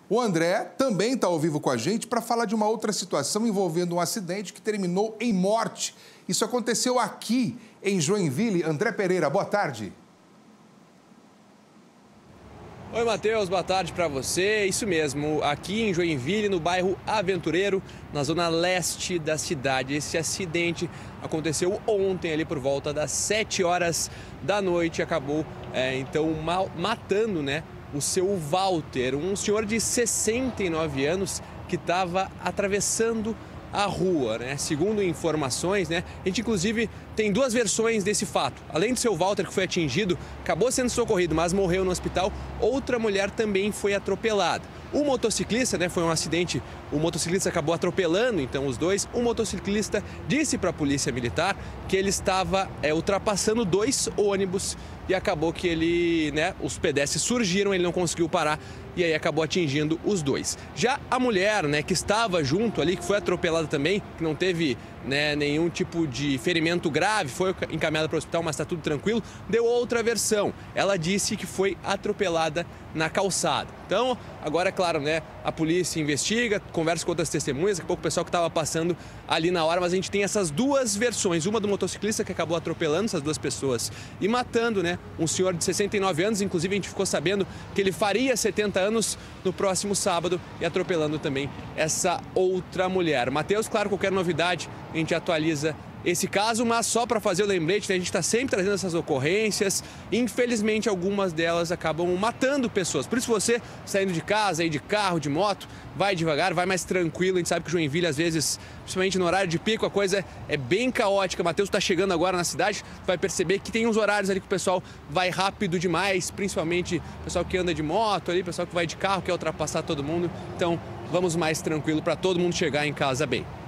O André também está ao vivo com a gente para falar de uma outra situação envolvendo um acidente que terminou em morte. Isso aconteceu aqui em Joinville. André Pereira, boa tarde. Oi, Matheus, boa tarde para você. Isso mesmo, aqui em Joinville, no bairro Aventureiro, na zona leste da cidade. Esse acidente aconteceu ontem, ali por volta das 7 horas da noite. Acabou, então, matando, o seu Walter, um senhor de 69 anos que estava atravessando a rua, Segundo informações, a gente inclusive tem duas versões desse fato. Além do seu Walter, que foi atingido, acabou sendo socorrido, mas morreu no hospital, outra mulher também foi atropelada. O motociclista, foi um acidente, o motociclista acabou atropelando, então, os dois. O motociclista disse para a polícia militar que ele estava ultrapassando 2 ônibus e acabou que ele, os pedestres surgiram, ele não conseguiu parar e aí acabou atingindo os dois. Já a mulher, que estava junto ali, que foi atropelada também, que não teve nenhum tipo de ferimento grave, foi encaminhada para o hospital, mas está tudo tranquilo, deu outra versão. Ela disse que foi atropelada na calçada. Então, agora, é claro, a polícia investiga, conversa com outras testemunhas, daqui a pouco o pessoal que estava passando ali na hora, mas a gente tem essas duas versões, uma do motociclista que acabou atropelando essas duas pessoas e matando, um senhor de 69 anos, inclusive a gente ficou sabendo que ele faria 70 anos no próximo sábado e atropelando também essa outra mulher. Matheus, claro, qualquer novidade a gente atualiza esse caso, mas só para fazer o lembrete, a gente está sempre trazendo essas ocorrências. Infelizmente, algumas delas acabam matando pessoas. Por isso, você saindo de casa, aí de carro, de moto, vai devagar, vai mais tranquilo. A gente sabe que Joinville, às vezes, principalmente no horário de pico, a coisa é bem caótica. Matheus está chegando agora na cidade, vai perceber que tem uns horários ali que o pessoal vai rápido demais, principalmente o pessoal que anda de moto, ali, o pessoal que vai de carro, quer ultrapassar todo mundo. Então, vamos mais tranquilo para todo mundo chegar em casa bem.